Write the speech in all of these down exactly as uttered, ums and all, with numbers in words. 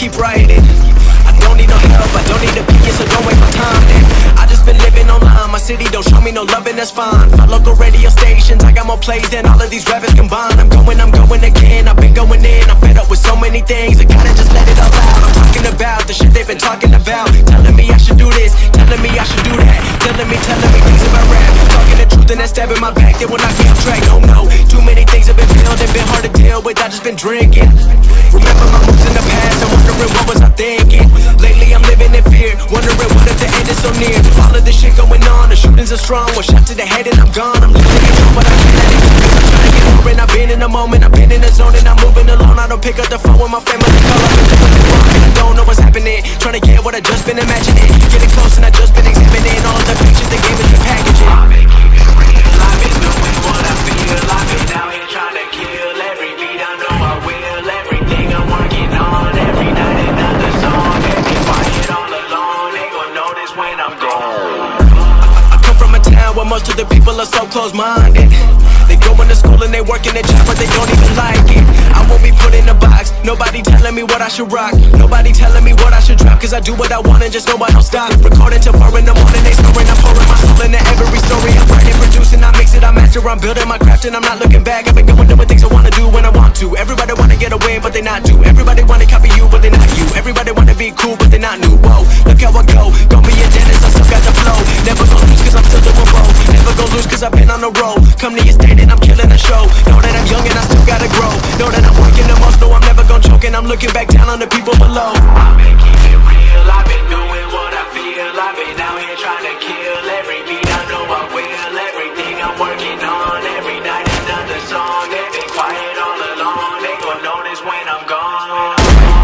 keep writing. I don't need no help, I don't need opinions, so don't waste my time then. I just been living online, my city don't show me no loving, that's fine. Five local radio stations, I got more plays than all of these rappers combined. I'm going, I'm going again, I've been going in, I'm fed up with so many things, I gotta just let it all out. I'm talking about the shit they've been talking about, telling me I should do this, telling me I should do that, telling me, telling me things about rap, talking the truth and that stab in my back, they will not get off track. No, no, too many things have been building, been hard to deal with, I just been drinking. Remember my moves in the past, I'm wondering what was I thinking. Lately I'm living in fear, wondering what if the end is so near. All of this shit going on, the shootings are strong, one shot to the head and I'm gone. I'm losing control, but I can't let it go. I'm trying to get over it, I've been in the moment, I've been in the zone and I'm moving alone. I don't pick up the phone when my family call, I've been doing it wrong and I don't know what's happening. Trying to get what I just been imagining, getting close and I just been examining all of the pictures the game has been packaging. I've been keeping it real, I've been doing what I feel, I've been out here trying to kill every beat, I know I will, everything I'm working on, every night another song, every quiet all alone, they gon' notice when I'm gone. I come from a town where most of the people are so close-minded. They go into school and they work in a job but they don't even like it. I won't be put in a box, nobody telling me what I should rock, nobody telling me what I should drop, cause I do what I want and just know I don't stop. Recording till four in the morning, they snoring, I'm pouring my soul into every story. I'm writing, producing, I mix it, I master, I'm building my craft and I'm not looking back. I've been going doing things I wanna do when I want to. Everybody wanna get away but they not do. Everybody wanna copy you but they not you. Everybody wanna be cool but they not new. Whoa, look how I go, gon' be a dentist, I still got the flow. Never gon' lose cause I'm still doing roll. Never gon' lose cause I've been on the road. Come to your state and I'm killing the show. Know that I'm young and I still gotta grow. Know that I'm working the most, no I'm never gon' choke. And I'm looking back down on the people below. I've been keeping it real, I've been doing what I feel. I've been out here trying to kill every beat, I know I will. Everything I'm working on, every night another song. They've been quiet all along, they gon' notice when I'm gone.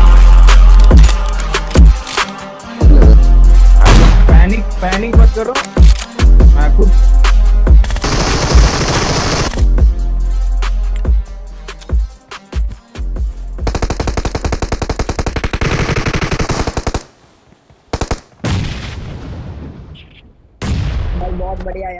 Panic, panic मत करो, मैं खुद बहुत बढ़िया।